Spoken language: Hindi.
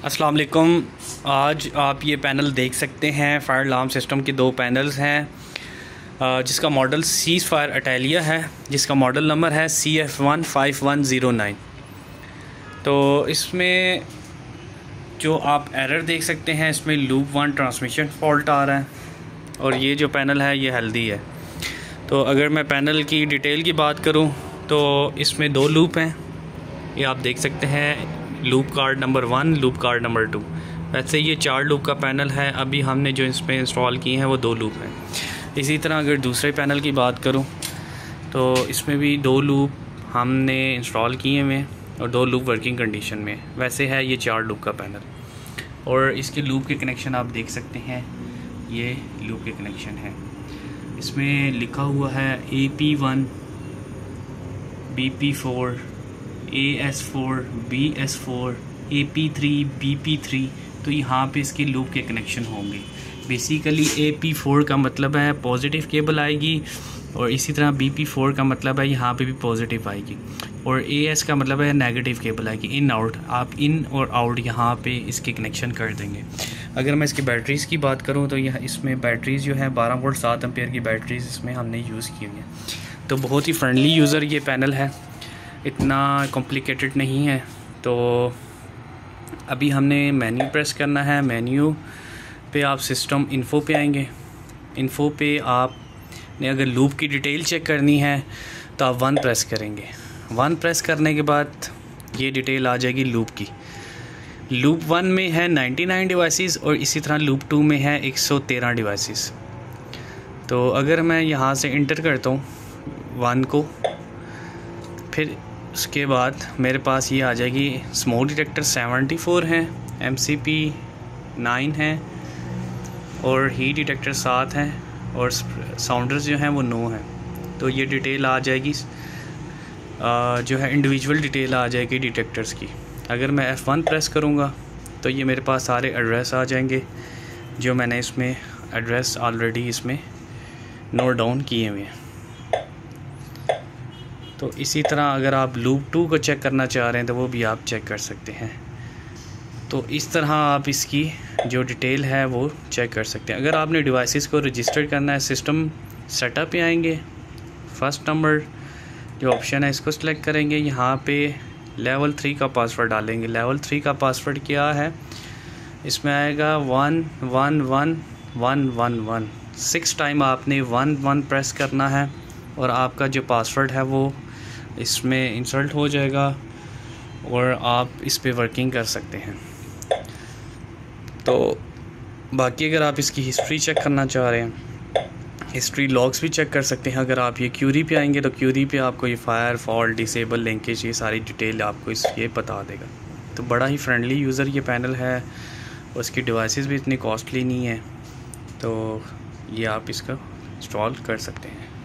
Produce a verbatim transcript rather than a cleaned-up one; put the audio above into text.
अस्सलाम वालेकुम। आज आप ये पैनल देख सकते हैं, फायर अलार्म सिस्टम के दो पैनल्स हैं, जिसका मॉडल सीज फायर अटेलिया है, जिसका मॉडल नंबर है C F one five one zero nine. तो इसमें जो आप एरर देख सकते हैं, इसमें लूप वन ट्रांसमिशन फॉल्ट आ रहा है और ये जो पैनल है ये हेल्दी है। तो अगर मैं पैनल की डिटेल की बात करूं तो इसमें दो लूप हैं, ये आप देख सकते हैं, loop card number one, loop card number two. वैसे ये चार लूप का पैनल है, अभी हमने जो इसमें इंस्टॉल किए हैं वो दो लूप हैं। इसी तरह अगर दूसरे पैनल की बात करूं तो इसमें भी दो लूप हमने इंस्टॉल किए हुए हैं और दो लूप वर्किंग कंडीशन में। वैसे है ये चार लूप का पैनल और इसके लूप के कनेक्शन आप देख सकते हैं, ये लूप के कनेक्शन है। इसमें लिखा हुआ है A P one, B P four, A S four, B S four, A P three, B P three. तो यहाँ पे इसके लूप के कनेक्शन होंगे। बेसिकली ए पी फोर का मतलब है पॉजिटिव केबल आएगी और इसी तरह बी पी फोर का मतलब है यहाँ पे भी पॉजिटिव आएगी और ए एस का मतलब है नेगेटिव केबल आएगी, इन आउट। आप इन और आउट यहाँ पे इसके कनेक्शन कर देंगे। अगर मैं इसकी बैटरीज़ की बात करूँ तो यह इसमें बैटरीज़ जो है बारह वोल्ट सात एम्पेयर की बैटरीज़ इसमें हमने यूज़ की हुई हैं। तो बहुत ही फ्रेंडली यूज़र ये पैनल है, इतना कॉम्प्लिकेटेड नहीं है। तो अभी हमने मेन्यू प्रेस करना है। मेन्यू पे आप सिस्टम इन्फो पे आएंगे। इन्फो पे आपने अगर लूप की डिटेल चेक करनी है तो आप वन प्रेस करेंगे। वन प्रेस करने के बाद ये डिटेल आ जाएगी लूप की। लूप वन में है निन्यानवे डिवाइसेस और इसी तरह लूप टू में है एक सौ तेरह डिवाइसेस। तो अगर मैं यहाँ से इंटर करता हूँ वन को, फिर उसके बाद मेरे पास ये आ जाएगी स्मोक डिटेक्टर सेवेंटी फोर हैं, एम सी पी नाइन हैं और हीट डिटेक्टर सात हैं और साउंडर्स जो हैं वो नौ हैं। तो ये डिटेल आ जाएगी, आ, जो है इंडिविजुअल डिटेल आ जाएगी डिटेक्टर्स की। अगर मैं एफ़ वन प्रेस करूँगा तो ये मेरे पास सारे एड्रेस आ जाएंगे जो मैंने इसमें एड्रेस ऑलरेडी इसमें नोट डाउन किए हुए हैं। तो इसी तरह अगर आप लूप टू को चेक करना चाह रहे हैं तो वो भी आप चेक कर सकते हैं। तो इस तरह आप इसकी जो डिटेल है वो चेक कर सकते हैं। अगर आपने डिवाइसेस को रजिस्टर करना है, सिस्टम सेटअप पे आएंगे, फर्स्ट नंबर जो ऑप्शन है इसको सिलेक्ट करेंगे। यहाँ पे लेवल थ्री का पासवर्ड डालेंगे। लेवल थ्री का पासवर्ड क्या है, इसमें आएगा one one one one one one. Six time आपने वन वन प्रेस करना है और आपका जो पासवर्ड है वो इसमें इंसर्ट हो जाएगा और आप इस पे वर्किंग कर सकते हैं। तो बाकी अगर आप इसकी हिस्ट्री चेक करना चाह रहे हैं, हिस्ट्री लॉग्स भी चेक कर सकते हैं। अगर आप ये क्यूरी पे आएंगे तो क्यूरी पे आपको ये फायर, फॉल्ट, डिसेबल, लिंकेज, ये सारी डिटेल आपको इस ये बता देगा। तो बड़ा ही फ्रेंडली यूज़र ये पैनल है, उसकी डिवाइसेस भी इतनी कॉस्टली नहीं है। तो ये आप इसका इंस्टॉल कर सकते हैं।